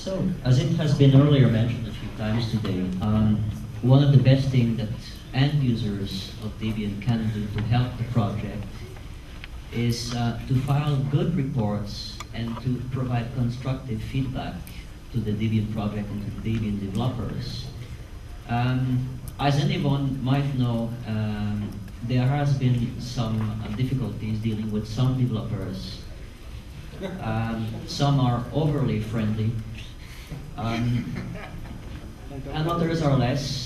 So, as it has been earlier mentioned a few times today, one of the best things that end users of Debian can do to help the project is to file good reports and to provide constructive feedback to the Debian project and to the Debian developers. As anyone might know, there has been some difficulties dealing with some developers. Some are overly friendly, and others are less.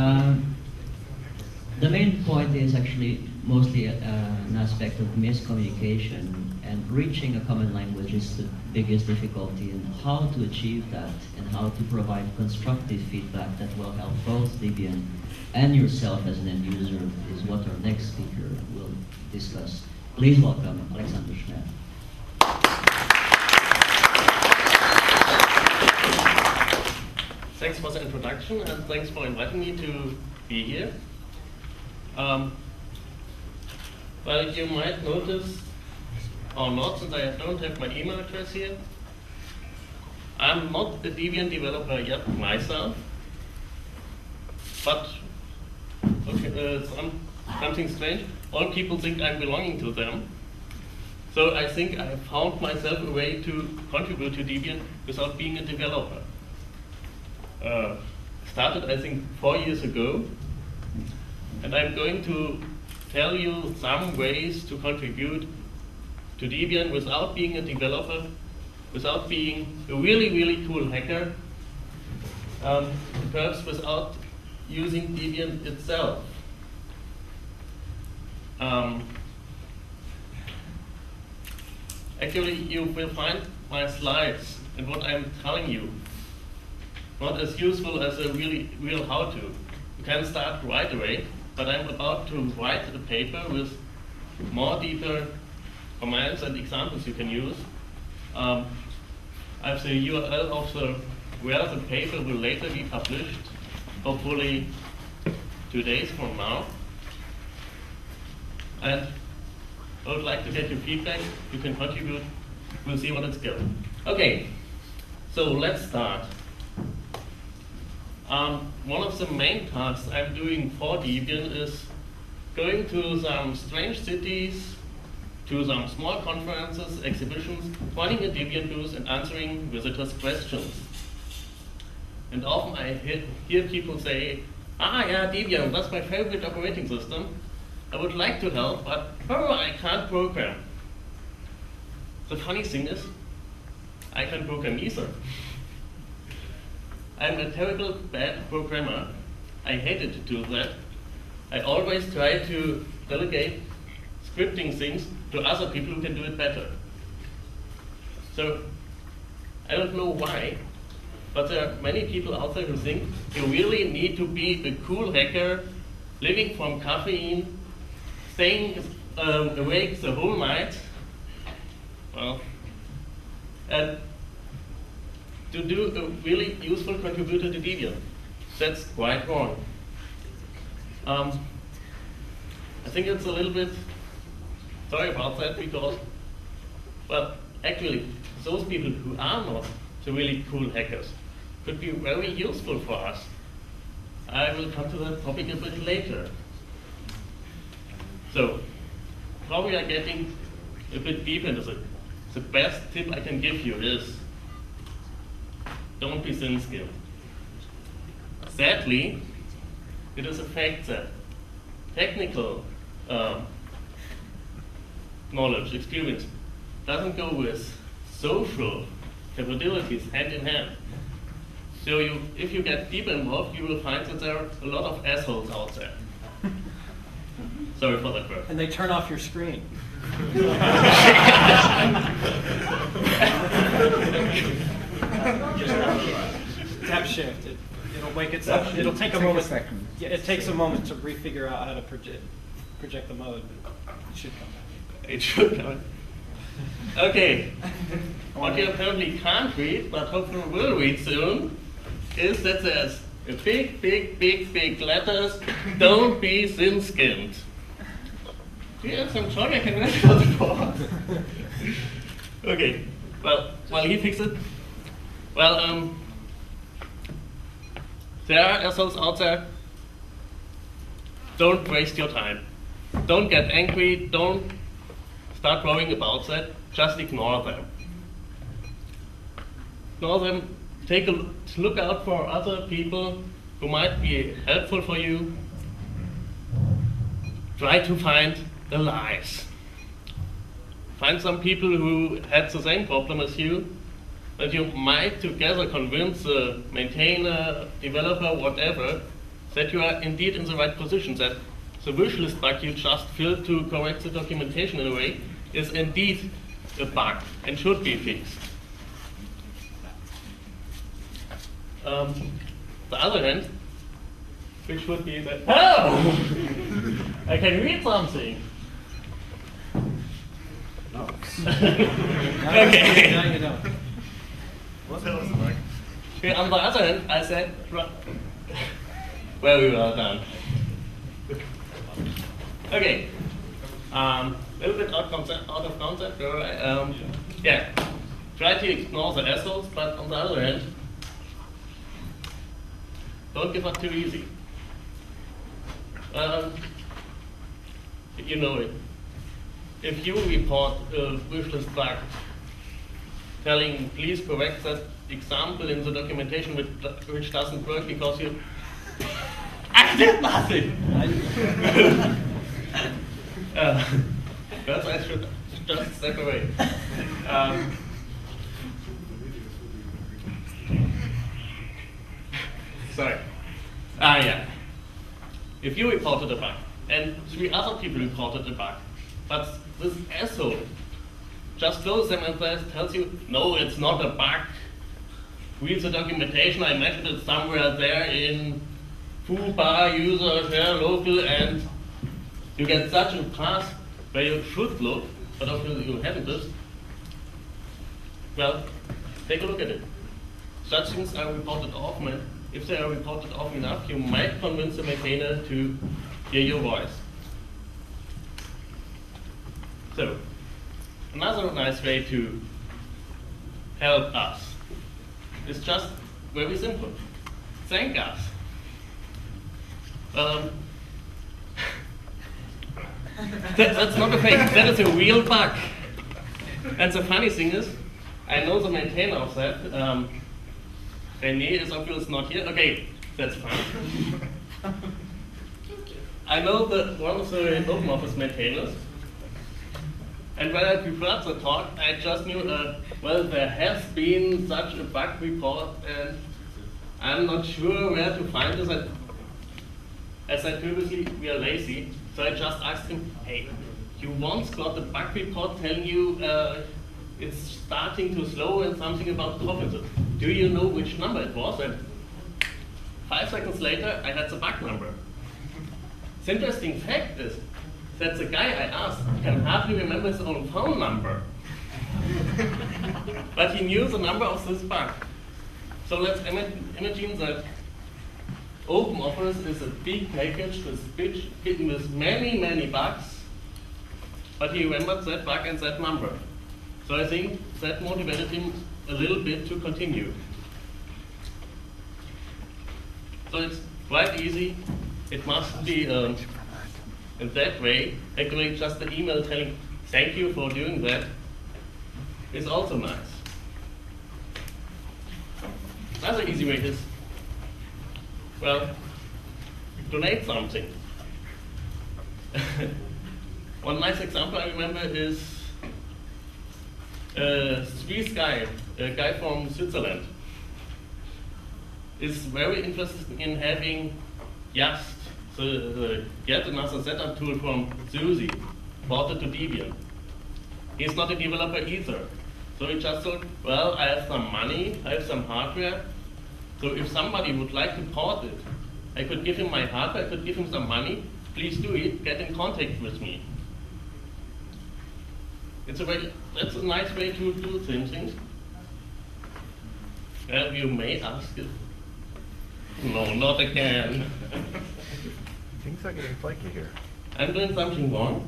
The main point is actually mostly an aspect of miscommunication, and reaching a common language is the biggest difficulty, and how to achieve that and how to provide constructive feedback that will help both Debian and yourself as an end user is what our next speaker will discuss. Please welcome Alexander Schmehl. Thanks for the introduction, and thanks for inviting me to be here. Well, you might notice, or not, that I don't have my email address here. I'm not a Debian developer yet myself, but okay, something strange. All people think I'm belonging to them. So I think I have found myself a way to contribute to Debian without being a developer. Started, I think, 4 years ago, and I'm going to tell you some ways to contribute to Debian without being a developer, without being a really, really cool hacker, perhaps without using Debian itself. Actually, you will find my slides and what I'm telling you not as useful as a real how-to. You can start right away, but I'm about to write a paper with more deeper commands and examples you can use. I have the URL of where the paper will later be published, hopefully 2 days from now. And I would like to get your feedback. You can contribute. We'll see what it's going. Okay, so let's start. One of the main tasks I'm doing for Debian is going to some strange cities, to some small conferences, exhibitions, running a Debian booth and answering visitors' questions. And often I hear people say, yeah, Debian, that's my favorite operating system. I would like to help, but I can't program. The funny thing is, I can't program either. I'm a terrible bad programmer. I hated to do that. I always try to delegate scripting things to other people who can do it better. So I don't know why, but there are many people out there who think you really need to be a cool hacker, living from caffeine, staying awake the whole night, well, and to do a really useful contributor to Debian. That's quite wrong. I think it's a little bit, sorry about that, because, well, actually, those people who are not the really cool hackers could be very useful for us. I will come to that topic a bit later. So, probably I'm getting a bit deep into it. The best tip I can give you is, don't be thin-skinned. Sadly, it is a fact that technical knowledge, experience, doesn't go with social capabilities hand in hand. So if you get deep involved, you will find that there are a lot of assholes out there. Sorry for that word. And they turn off your screen. Tap shift. It'll wake itself. It'll take a moment. Yeah, it takes a moment to refigure out how to project the mode. It should come back. It should come. Okay. What you apparently can't read, but hopefully will read soon, is that there's a big letters. Don't be thin-skinned. Yes, I'm sorry, I can read for the board. Okay. Well, while he fixes it, Well, there are assholes out there. Don't waste your time. Don't get angry. Don't start worrying about that. Just ignore them. Ignore them. Take a look out for other people who might be helpful for you. Try to find the lies. Find some people who had the same problem as you, that you might together convince the maintainer, developer, whatever, that you are indeed in the right position, that the wish list bug you just filled to correct the documentation in a way is indeed a bug and should be fixed. The other hand, which would be that, oh! I can read something. No. Okay. Now you don't. Okay, on the other hand, I said, very well done. Okay, a little bit out of concept. Right? Yeah, try to ignore the assholes, but on the other hand, don't give up too easy. You know it. If you report a wishlist bug telling please correct that example in the documentation which doesn't work because you I did nothing. Perhaps I should just step away. Sorry. Yeah. If you reported a bug and 3 other people reported a bug, but this asshole just closes them and tells you, no, it's not a bug. Read the documentation, I mentioned it somewhere there in foo bar user share local, and you get such a path where you should look, but obviously you haven't this. Well, take a look at it. Such things are reported often, and if they are reported often enough, you might convince the maintainer to hear your voice. So, another nice way to help us is just very simple. Thank us. That's not a fake, that is a real bug. And the funny thing is, I know the maintainer of that. René is obviously not here. Okay, that's fine. I know one of the open office maintainers. And when I prepared the talk, I just knew, well, there has been such a bug report, and I'm not sure where to find this. And as I previously, we are lazy, so I just asked him, hey, you once got a bug report telling you it's starting to slow and something about conferences. Do you know which number it was? And 5 seconds later, I had the bug number. The interesting fact is that the guy I asked can hardly remember his own phone number. But he knew the number of this bug. So let's imagine that OpenOffice is a big package with many, many bugs, but he remembered that bug and that number. So I think that motivated him a little bit to continue. So it's quite easy. It must be in that way. Actually, just an email telling thank you for doing that is also nice. Another easy way is, well, donate something. One nice example I remember is Swiss guy, a guy from Switzerland, is very interested in having Just, yet another setup tool from SUSE, ported to Debian. He's not a developer either. So he just thought, well, I have some money, I have some hardware, so if somebody would like to port it, I could give him my hardware, I could give him some money, please do it, get in contact with me. That's a nice way to do things. Well, you may ask it. No, not again. Things are getting flaky here. I'm doing something wrong.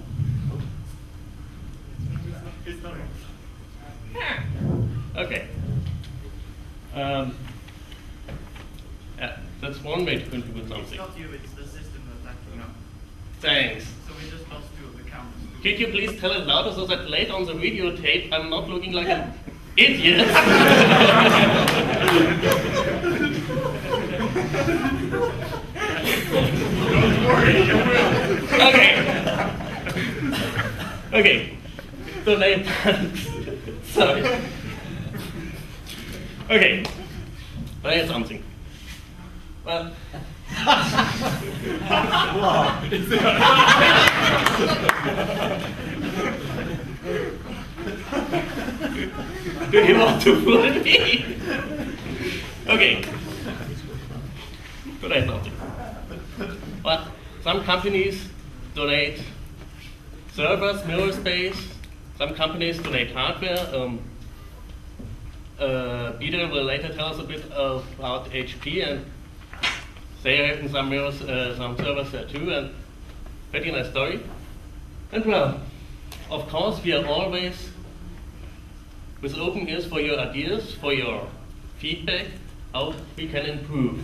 Okay. Yeah, that's one way to contribute It's something. not you, it's the system that's acting up. Thanks. So we just lost 2 of the counts. Could you please tell it louder so that later on the videotape I'm not looking like an idiot? Don't worry, you will. Okay. Okay. Donate. Sorry. Okay. Donate something. Well. Do you want to fool me? Okay. Donate something. Well, some companies donate servers, mirror space. Some companies donate hardware. Peter will later tell us a bit about HP, and they have some mirrors, some servers there too, and pretty nice story. And well, of course, we are always with open ears for your ideas, for your feedback, how we can improve.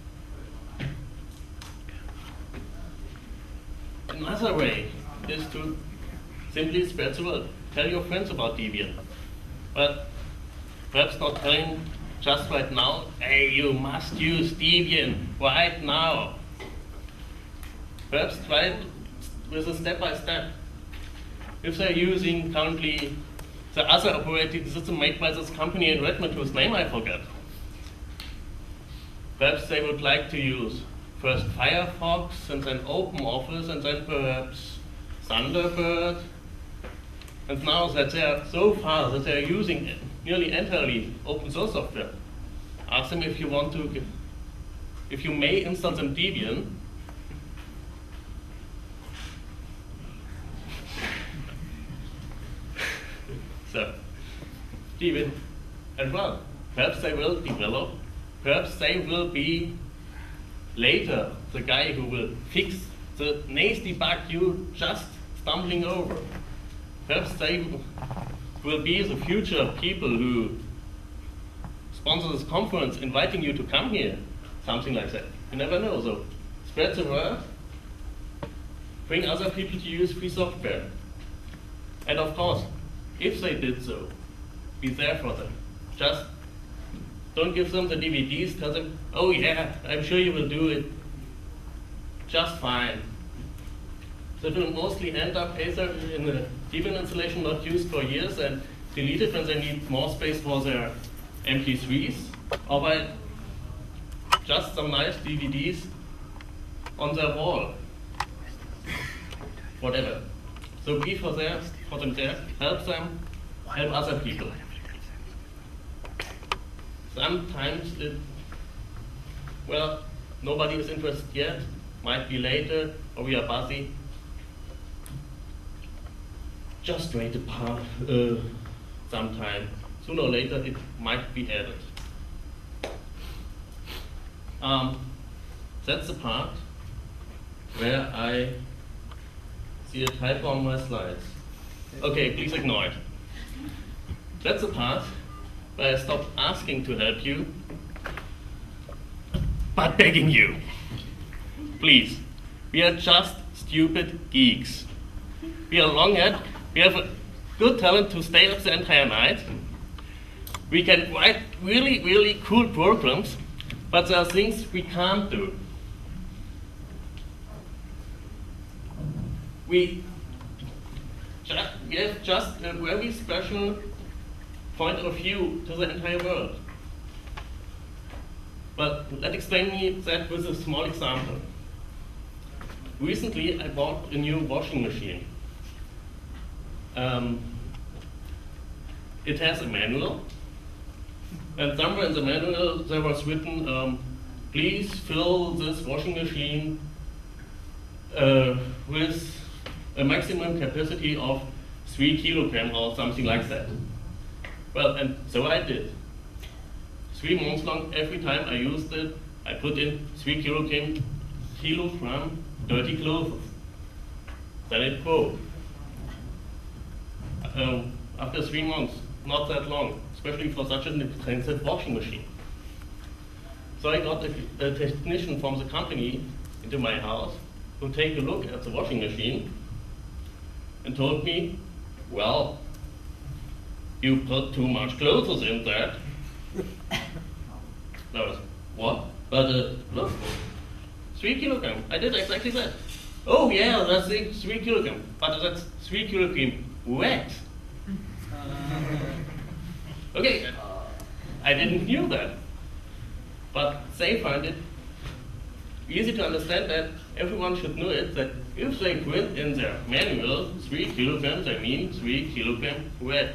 Another way is to simply spread the word. Tell your friends about Debian. But perhaps not telling just right now, hey, you must use Debian right now. Perhaps try it with a step-by-step. If they're using currently the other operating system made by this company in Redmond whose name I forgot, perhaps they would like to use first Firefox and then OpenOffice and then perhaps Thunderbird. And now that they are so far that they are using nearly entirely open source software, ask them if you want to, if you may install them Debian. So, Debian, and well, perhaps they will develop, perhaps they will be later the guy who will fix the nasty bug you just stumbling over. Perhaps they will be the future people who sponsor this conference, inviting you to come here, something like that. You never know, so spread the word, bring other people to use free software. And of course, if they did so, be there for them. Just don't give them the DVDs, tell them, oh yeah, I'm sure you will do it just fine. So it will mostly end up either in a Debian installation not used for years and deleted when they need more space for their MP3s, or by just some nice DVDs on their wall. Whatever. So be for them there, help them, help other people. Sometimes well, nobody is interested yet, might be later, or we are busy. Just wait a part, sometime. Sooner or later, it might be added. That's the part where I see a typo on my slides. Okay, please ignore it. That's the part where I stopped asking to help you, but begging you. Please, we are just stupid geeks. We are long-haired. We have a good talent to stay up the entire night. We can write really, really cool programs, but there are things we can't do. We have just a very special point of view to the entire world. But let's explain that with a small example. Recently, I bought a new washing machine. It has a manual, and somewhere in the manual there was written, please fill this washing machine with a maximum capacity of 3 kilograms or something like that. Well, and so I did. 3 months long, every time I used it, I put in 3 kilogram dirty clothes. Then it broke. After 3 months, not that long, especially for such an expensive washing machine. So I got a technician from the company into my house to take a look at the washing machine and told me, well, you put too much clothes in that. I was, what? But look, 3 kilograms. I did exactly that. Oh yeah, that's 3 kilograms. But that's 3 kilograms wet. Okay, I didn't knew that. But they find it easy to understand that everyone should know it, that if they print in their manual 3 kilograms, I mean 3 kilograms wet.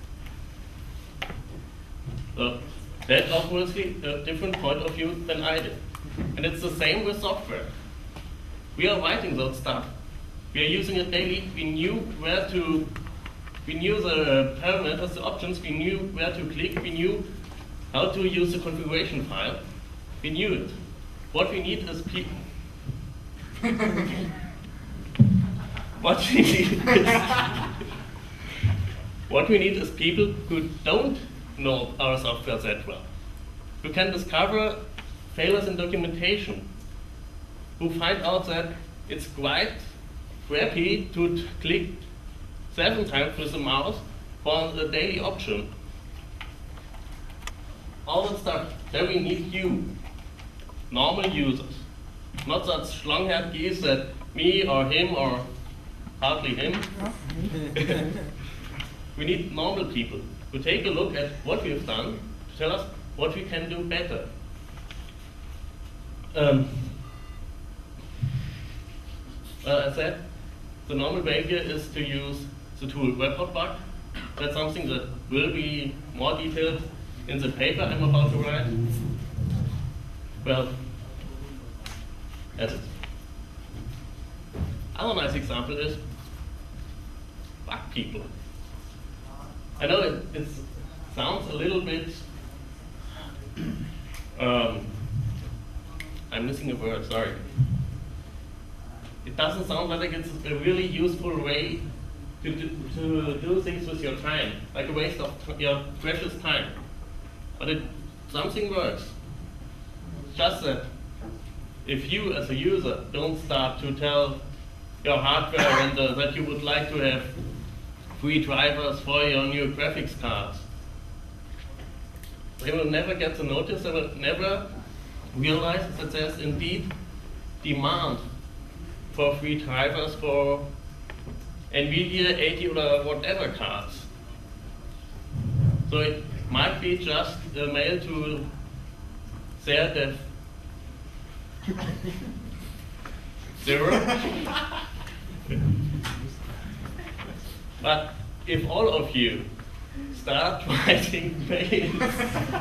So that's obviously a different point of view than I did. And it's the same with software. We are writing those stuff. We are using it daily. We knew the parameters, the options, we knew where to click, we knew how to use the configuration file. We knew it. What we need is people. What we need is people who don't know our software that well, who can discover failures in documentation, who find out that it's quite crappy to click 7 times with the mouse for the daily option. All that stuff, then we need you, normal users, not that schlonghead geese that me or him or hardly him. We need normal people who take a look at what we've done to tell us what we can do better. Well, as I said, the normal behavior is to use the tool webhotbug. That's something that will be more detailed in the paper I'm about to write. Well, that's it. Another nice example is bug people. I know it sounds a little bit, I'm missing a word, sorry. It doesn't sound like it's a really useful way to do things with your time, like a waste of your precious time. But something works. It's just that if you as a user don't start to tell your hardware vendor that you would like to have free drivers for your new graphics cards, they will never get the notice, they will never realize that there's indeed demand for free drivers for NVIDIA 80 or whatever cards. So it might be just a mail to their dev 0. But if all of you start writing mails,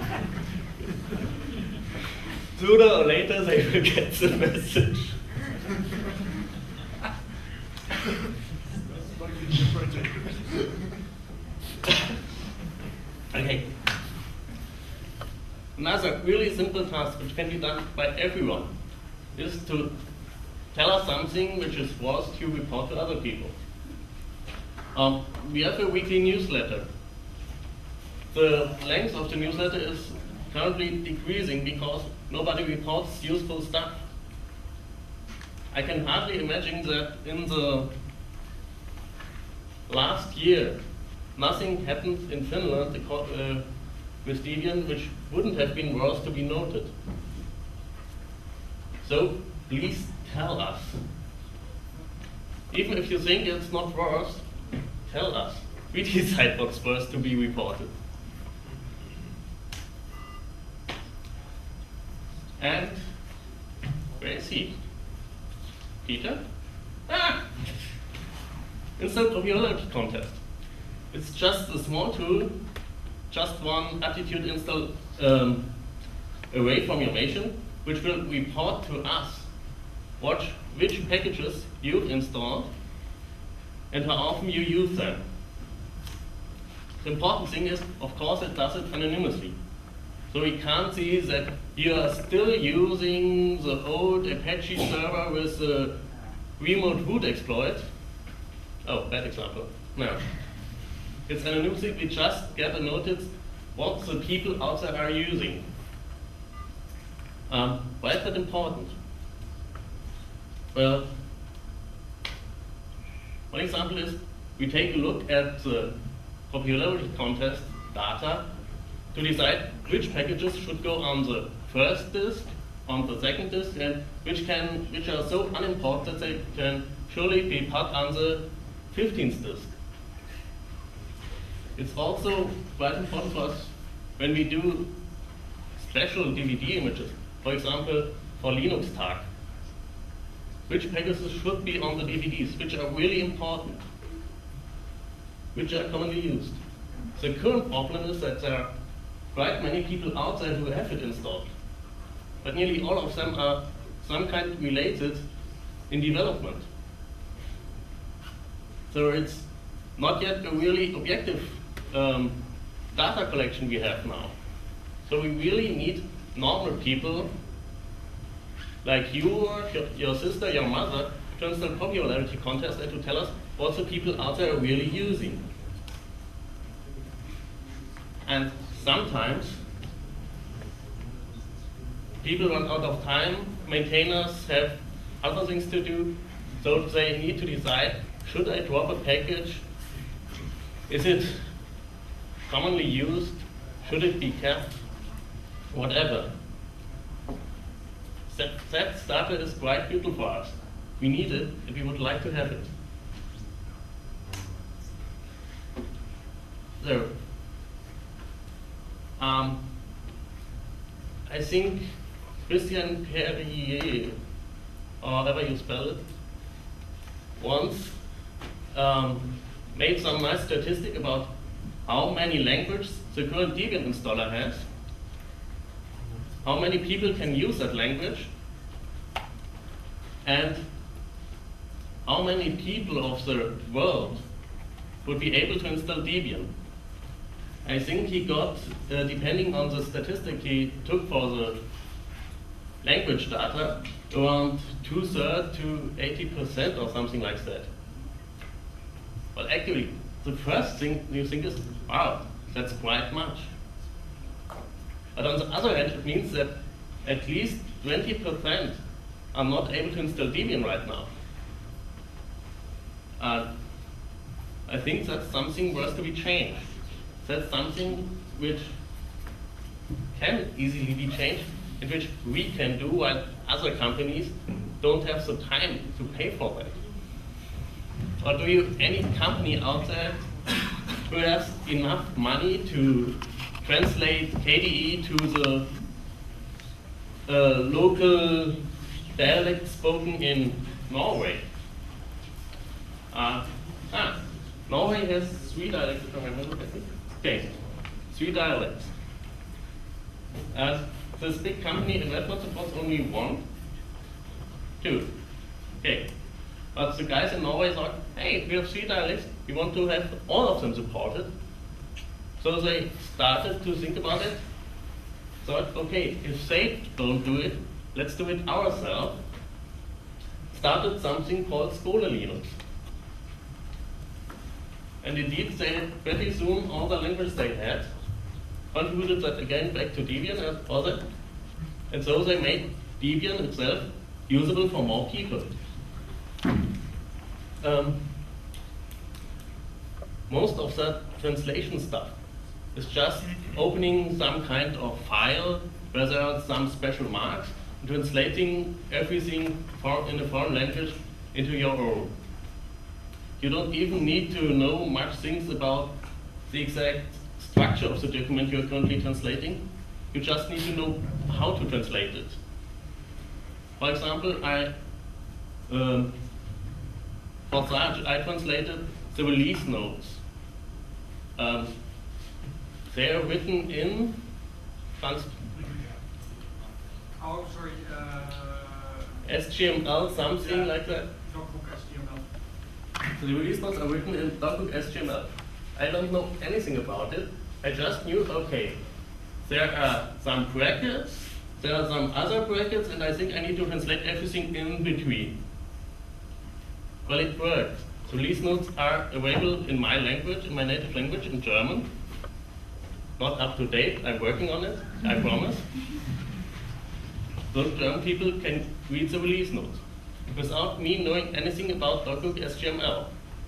sooner or later they will get the message. Okay. Another really simple task which can be done by everyone is to tell us something which is worth to report to other people. We have a weekly newsletter. The length of the newsletter is currently decreasing because nobody reports useful stuff. I can hardly imagine that in the last year nothing happened in Finland with Debian which wouldn't have been worth to be noted. So please tell us. Even if you think it's not worth, tell us. We decide what's worth to be reported. And where is he? Peter? Ah! Instant popularity contest. It's just a small tool, just one aptitude install away from your machine, which will report to us which packages you've installed and how often you use them. The important thing is, of course, it does it anonymously. So we can't see that you are still using the old Apache server with the remote root exploit. Oh, bad example. No. It's anonymous, we just get a notice what the people outside are using. Why is that important? Well, one example is we take a look at the popularity contest data to decide which packages should go on the first disk, on the second disk, and which are so unimportant that they can surely be put on the 15th disk. It's also quite important for us when we do special DVD images, for example, for Linux Tag. Which packages should be on the DVDs, which are really important, which are commonly used. The current problem is that there are quite many people out there who have it installed, but nearly all of them are some kind related in development. So it's not yet a really objective data collection we have now. So we really need normal people like you or your sister, your mother, to install popularity contest and to tell us what the people out there are really using. And sometimes people run out of time, maintainers have other things to do, so they need to decide, should I drop a package? Is it commonly used? Should it be kept? Whatever. That data is quite vital for us. We need it and we would like to have it. So, I think Christian Perrier, or however you spell it, once made some nice statistic about how many languages the current Debian installer has, how many people can use that language, and how many people of the world would be able to install Debian. I think he got, depending on the statistic he took for the language data, around 2/3 to 80% or something like that. But actually, the first thing you think is, wow, that's quite much. But on the other hand, it means that at least 20% are not able to install Debian right now. I think that's something worth to be changed. That's something which can easily be changed and which we can do while other companies don't have the time to pay for that. Or do you any company out there who has enough money to translate KDE to the local dialect spoken in Norway? Norway has 3 dialects, if I remember correctly. Okay, 3 dialects. This big company in Redmond supports only 1, 2. Okay, but the guys in Norway thought, hey, we have 3 dialects, we want to have all of them supported. So they started to think about it, thought, okay, if they don't do it, let's do it ourselves. Started something called Scholar Linux. And indeed, they had pretty soon all the languages they had, contributed that again back to Debian as other, and so they made Debian itself usable for more people. Most of that translation stuff is just opening some kind of file where there are some special marks and translating everything in a foreign language into your own. You don't even need to know much things about the exact structure of the document you're currently translating. You just need to know how to translate it. For example, for Sarge, I translated the release notes. They are written in SGML, something like that. So the release notes are written in DocBook SGML. I don't know anything about it. I just knew, okay, there are some brackets, there are some other brackets, and I think I need to translate everything in between. Well, it worked. So release notes are available in my language, in my native language, in German. Not up to date, I'm working on it, I promise. those German people can read the release notes without me knowing anything about .NET HTML.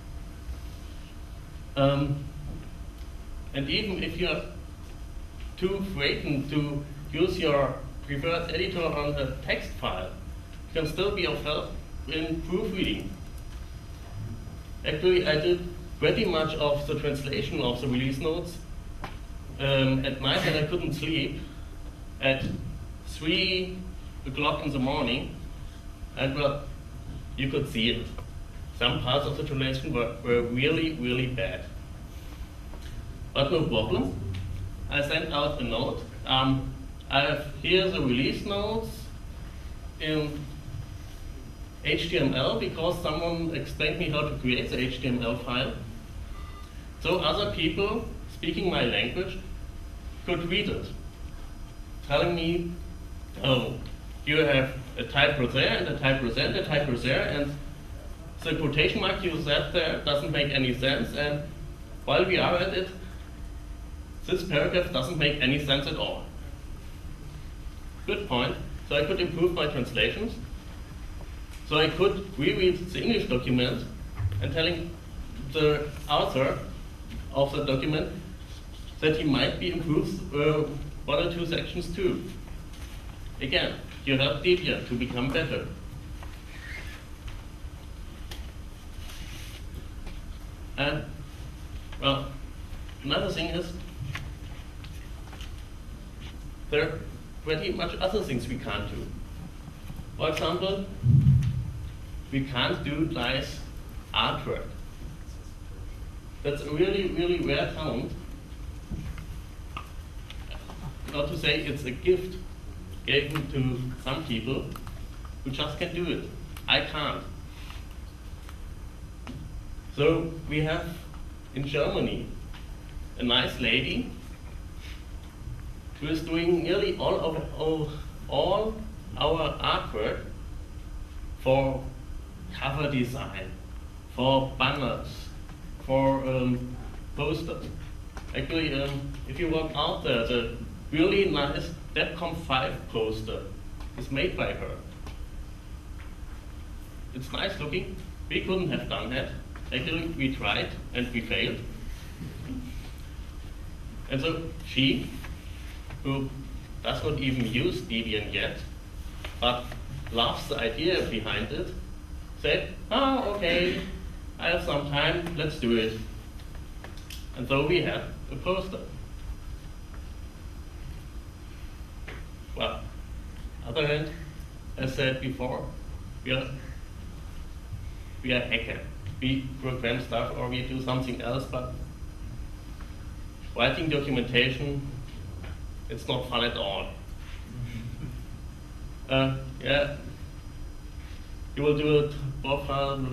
And even if you're too frightened to use your preferred editor on a text file, you can still be of help in proofreading. Actually, I did pretty much of the translation of the release notes at night when I couldn't sleep at 3 o'clock in the morning, and well, you could see it. Some parts of the translation were really, really bad. But no problem. I sent out a note. I have here the release notes in HTML because someone explained me how to create the HTML file. So other people speaking my language could read it, telling me, oh, you have a typo there and a typo there and a typo there, and the quotation mark you set there doesn't make any sense, and while we are at it, this paragraph doesn't make any sense at all. Good point. So I could improve my translations. So I could reread the English document and telling the author of the document that he might be improved 1 or 2 sections too. Again, you help Debian to become better. And, well, another thing is, there are pretty much other things we can't do. For example, we can't do nice artwork. That's a really, really rare talent. Not to say it's a gift given to some people who just can do it. I can't. So we have in Germany a nice lady who is doing nearly all our artwork for cover design, for banners, for posters. Actually, if you walk out there, the really nice DebConf 5 poster is made by her. It's nice looking. We couldn't have done that. Actually, we tried and we failed. And so she, who does not even use Debian yet, but loves the idea behind it, said, oh, okay, I have some time, let's do it. And so we have a poster. Well, on the other hand, as said before, we are hacker. We program stuff or we do something else, but writing documentation, it's not fun at all. Yeah, you will do a both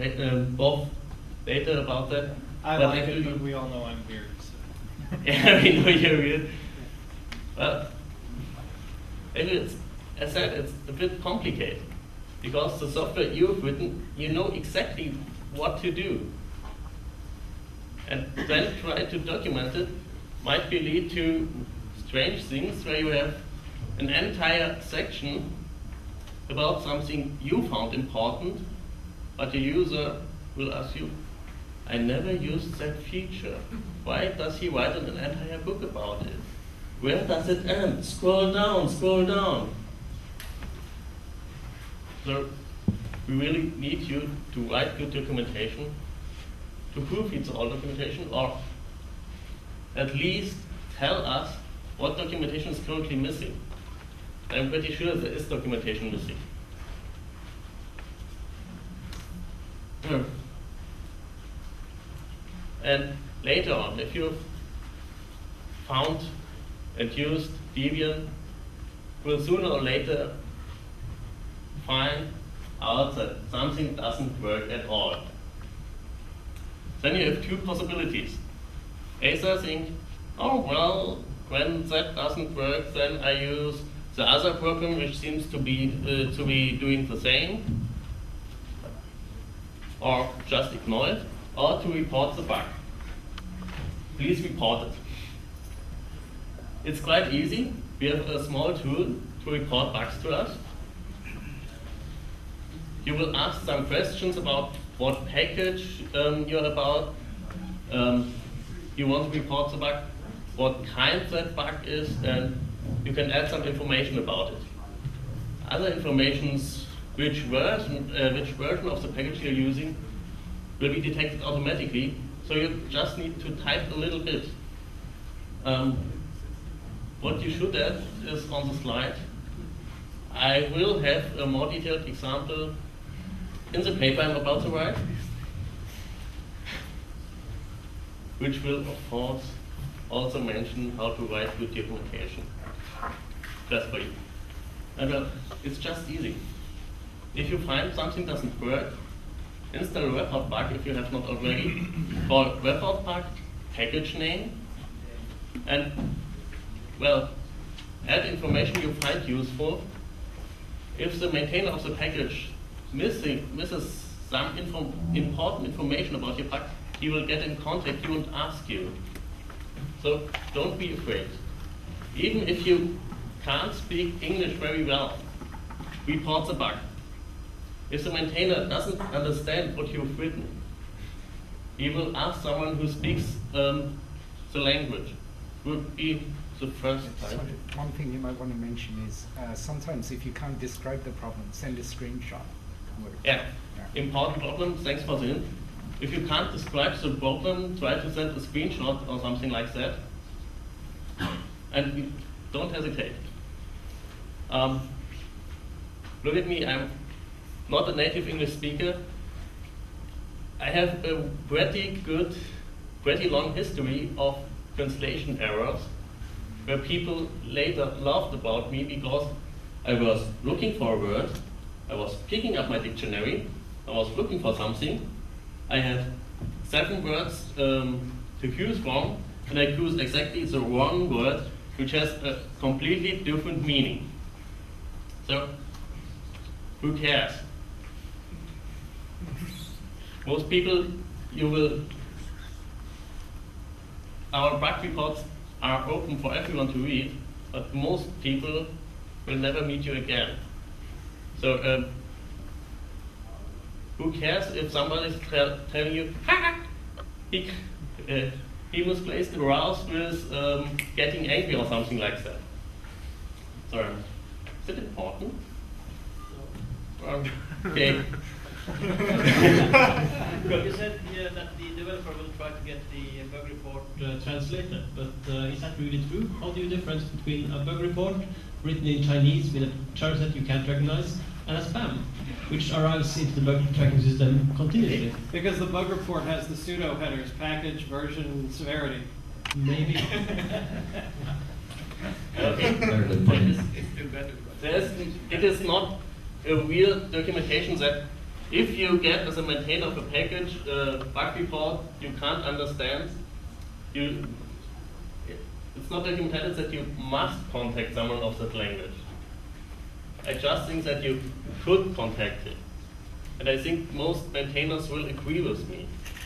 later about that. I like it, but we all know I'm weird. So. Yeah, we know you're weird. But as I said, it's a bit complicated because the software you've written, you know exactly what to do, and then try to document it might lead to strange things where you have an entire section about something you found important, but the user will ask you, I never used that feature. Why does he write an entire book about it? Where does it end? Scroll down, scroll down. So we really need you to write good documentation, to proofread all documentation, or at least tell us what documentation is currently missing. I'm pretty sure there is documentation missing. Yeah. And later on, if you've found and used Debian, will sooner or later find out that something doesn't work at all. Then you have 2 possibilities. Either think, oh well, when that doesn't work, then I use the other program which seems to be doing the same, or just ignore it, or to report the bug. Please report it. It's quite easy. We have a small tool to report bugs to us. you will ask some questions about what package you're about. You want to report the bug, what kind that bug is, and you can add some information about it. Other informations, which version of the package you're using, will be detected automatically. So you just need to type a little bit. What you should add is on the slide. I will have a more detailed example in the paper I'm about to write, which will, of course, also mention how to write good documentation. Just for you. And it's just easy. If you find something doesn't work, install a report bug if you have not already. Call report bug, package name, and, well, add information you find useful. If the maintainer of the package misses some important information about your bug, he will get in contact you and ask you. So don't be afraid. Even if you can't speak English very well, report the bug. If the maintainer doesn't understand what you've written, he will ask someone who speaks the language. Would be the first time. Sorry, one thing you might want to mention is sometimes if you can't describe the problem, send a screenshot. Yeah, important problem, thanks for the hint. If you can't describe the problem, try to send a screenshot or something like that. And don't hesitate. Look at me, I'm not a native English speaker. I have a pretty long history of translation errors where people later laughed about me because I was looking for a word, I was picking up my dictionary, I was looking for something, I had 7 words to choose from, and I choose exactly the wrong word, which has a completely different meaning. So, who cares? Most people, our bug reports are open for everyone to read, but most people will never meet you again. So, who cares if somebody is telling you, he misplaced the rouse with getting angry or something like that? Sorry, is it important? Okay. You said that the developer will try to get the bug report translated, but is that really true? How do you difference between a bug report written in Chinese with a term that you can't recognize and a spam, which arrives into the bug tracking system continuously? Because the bug report has the pseudo headers, package, version, severity. Maybe. Okay. Very good point. It is not a real documentation that if you get as a maintainer of a package bug report you can't understand, it's not documented that you must contact someone of that language. I just think that you could contact it. And I think most maintainers will agree with me.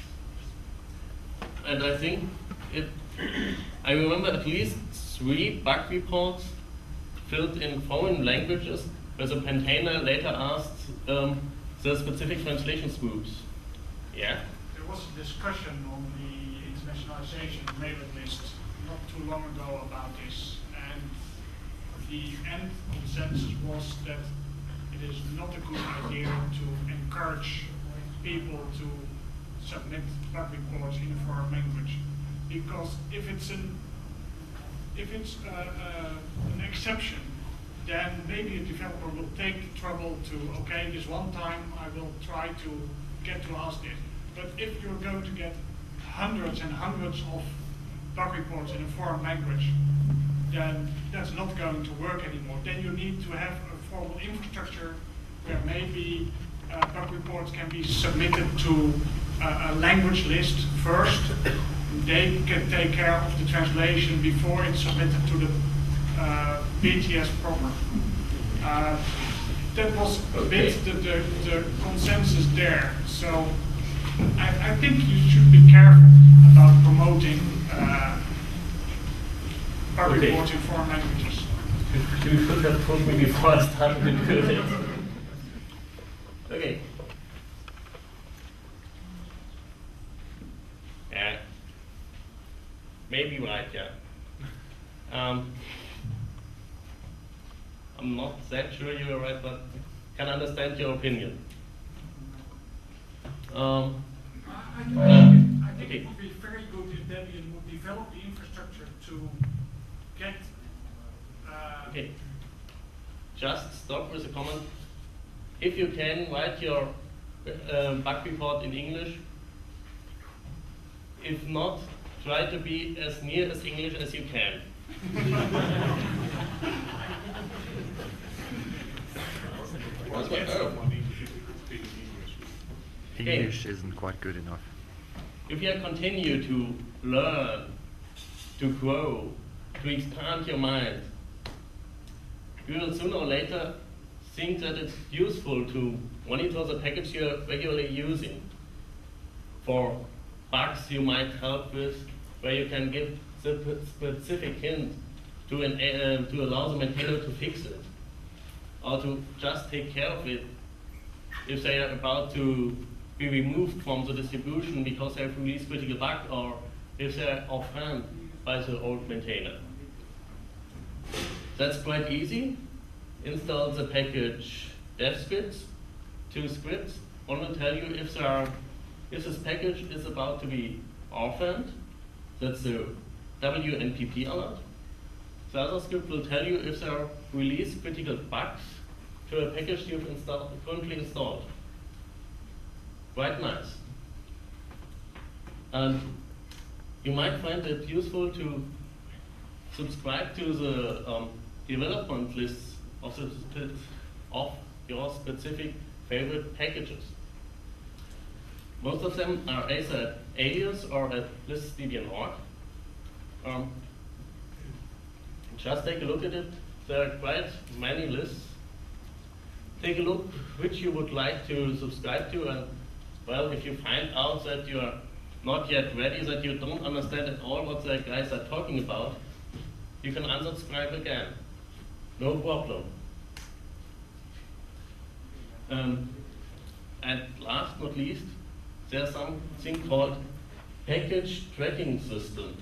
And I think I remember at least 3 bug reports filled in foreign languages where the maintainer later asked the specific translation groups. Yeah? There was a discussion on the internationalization mailing list not too long ago about this, and the end consensus was that it is not a good idea to encourage people to submit bug reports in a foreign language, because if it's an exception, then maybe a developer will take trouble to, okay, this one time I will try to get to ask this. But if you're going to get hundreds and hundreds of bug reports in a foreign language, then that's not going to work anymore. Then you need to have a formal infrastructure where maybe bug reports can be submitted to a language list first. They can take care of the translation before it's submitted to the BTS program. That was a bit the consensus there. So I think you should be careful about promoting bug reports in foreign languages. You should have told me before I started to do it. Okay. maybe right, yeah. I'm not that sure you're right, but can understand your opinion. I think it would be very good if Debian would develop the infrastructure to get. Okay. Just stop with a comment. If you can, write your bug report in English. If not, try to be as near as English as you can. English isn't quite good enough. If you continue to learn, to grow, to expand your mind, you will sooner or later think that it's useful to monitor the package you're regularly using for bugs you might help with, where you can give the specific hint to allow the maintainer to fix it, or to just take care of it if they are about to be removed from the distribution because they have released critical bug, or if they are offhand by the old maintainer. That's quite easy. Install the package dev scripts, 2 scripts. One will tell you if this package is about to be orphaned. That's the WNPP alert. The other script will tell you if there are released critical bugs to a package you've currently installed. Quite nice. And you might find it useful to subscribe to the development lists of your specific favorite packages. Most of them are either at alias or at list.debian.org. Just take a look at it. There are quite many lists. Take a look which you would like to subscribe to, and well, if you find out that you are not yet ready, that you don't understand at all what the guys are talking about, you can unsubscribe again. No problem. And last but not least, there's something called package tracking system.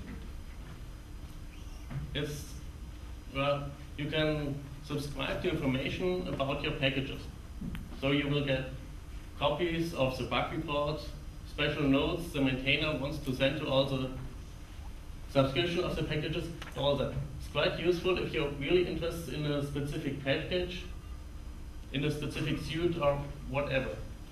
Well, you can subscribe to information about your packages. So you will get copies of the bug reports, special notes the maintainer wants to send to all the subscription of the packages, all that. It's quite useful if you're really interested in a specific package, in a specific suite or whatever.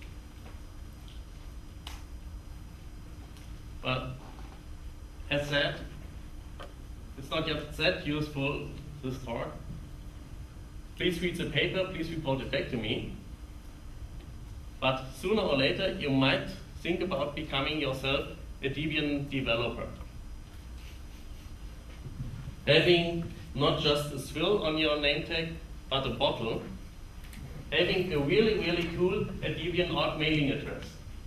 But as said, it's not yet that useful, this talk. Please read the paper, please report it back to me. But sooner or later, you might think about becoming yourself a Debian developer. Having not just a swill on your name tag, but a bottle. Having a really, really cool Debian.org mailing address.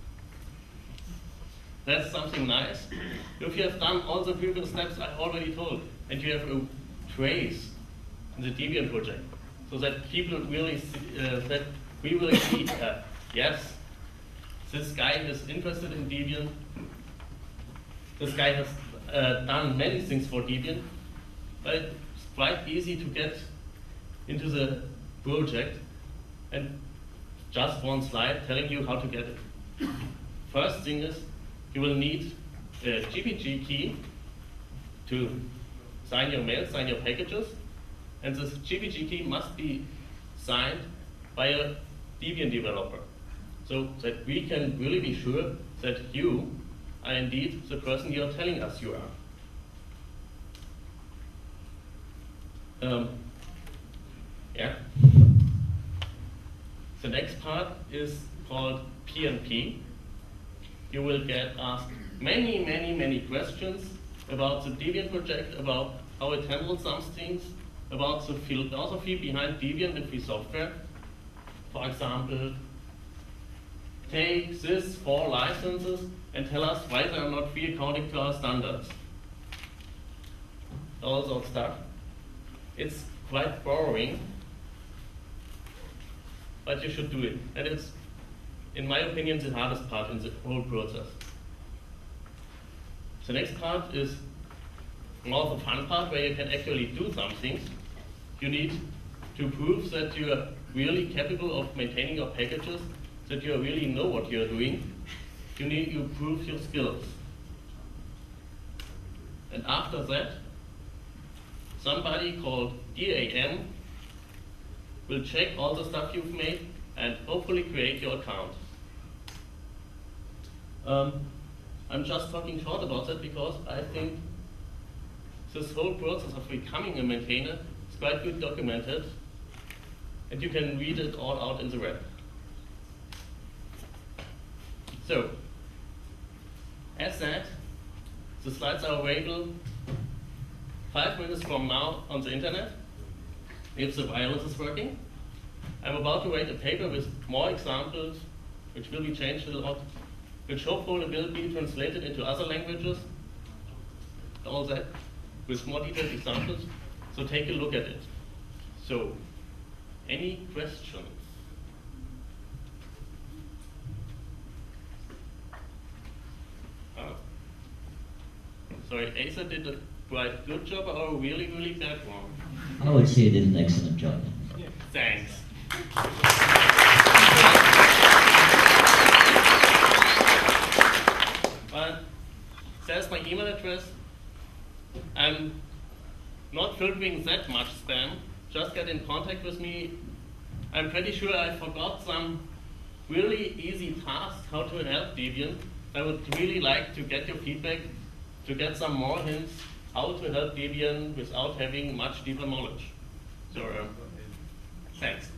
That's something nice. If you have done all the previous steps I already told, and you have a trace in the Debian project, so that people really see, that we will see, yes, this guy is interested in Debian. This guy has done many things for Debian, but it's quite easy to get into the project, and just one slide telling you how to get it. First thing is, you will need a GPG key to sign your mail, sign your packages, and this GPG key must be signed by a Debian developer, so that we can really be sure that you are indeed the person you're telling us you are. Yeah. The next part is called P&P. You will get asked many, many, many questions about the Debian project, about how it handles some things, about the philosophy behind Debian and free software. For example, take this 4 licenses and tell us why they are not free according to our standards. All that stuff. It's quite boring, but you should do it. And it's, in my opinion, the hardest part in the whole process. The next part is Now the fun part where you can actually do something, you need to prove that you are really capable of maintaining your packages, that you really know what you're doing. You prove your skills. And after that, somebody called DAM will check all the stuff you've made and hopefully create your account. I'm just talking short about that because I think this whole process of becoming a maintainer is quite good documented, and you can read it all out in the web. So, as said, the slides are available 5 minutes from now on the internet, if the wireless is working. I'm about to write a paper with more examples, which will be changed a lot, which hopefully will be translated into other languages, all that, with more detailed examples. So take a look at it. So, any questions? Sorry, Asa did a quite good job or a really, really bad one? I would say you did an excellent job. Yeah. Thanks. There's my email address. I'm not filtering that much spam. Just get in contact with me. I'm pretty sure I forgot some really easy tasks how to help Debian. I would really like to get your feedback, to get some more hints how to help Debian without having much deeper knowledge. So, thanks.